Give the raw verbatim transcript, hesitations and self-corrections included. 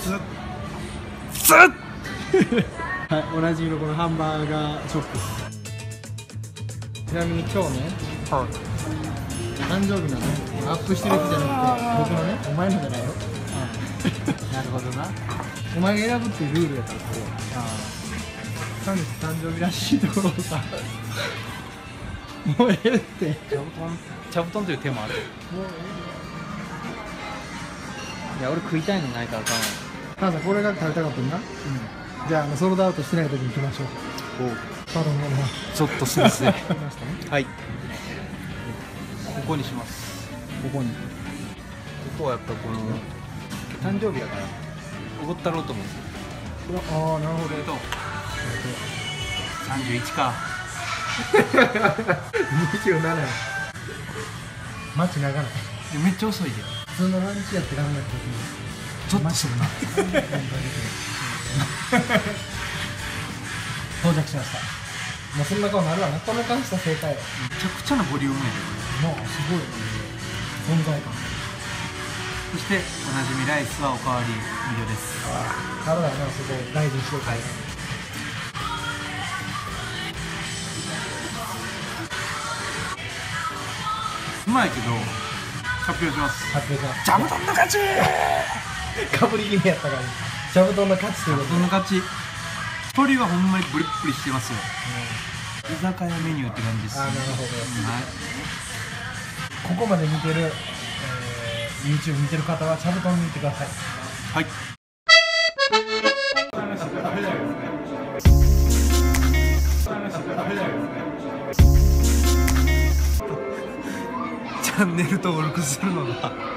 ずっずっはい、おなじみのこのハンバーガーショップ。ちなみに今日ね、はい、誕生日なの。アップしてる日じゃなくて僕のね、お前のじゃないよ。なるほどな。お前が選ぶっていうルールやからこれ。サンジ誕生日らしいところをさもうええって。 座布団、座布団という手もある。もういや俺食いたいのないからかな。 母さんこれが食べたかったんだ。うん。じゃあ、あのソールドアウトしてない時に行きましょう。おう。パドのものはちょっと先生。はい。ここにします。 ここに。 ここはやっぱこの誕生日だからおごったろうと思うんですよ。 ああ、なるほど。 さんじゅういちか。 にじゅうななや。待ち長ない。 めっちゃ遅いで。 普通のランチやってダメだった時にちょっとするな。 到着しました。もうそんな顔なるわな。この感じした正解。 めちゃくちゃなボリュームやで。 もうすごい存在感。 そしておなじみライスはおかわり無料です。 体はな、そこ大事にしておいて。はい、 うまいけど発表します。 発表します。 座布団の勝ち。 かぶり気味やったから座布団の勝ちということで。 座布団の勝ち。鶏はほんまにプリップリしてますよ。居酒屋メニューって感じです。 ああ、なるほど。 はい。 ここまで見てる、えー、YouTube 見てる方は座布団に行ってください。 はい。チャンネル登録するのが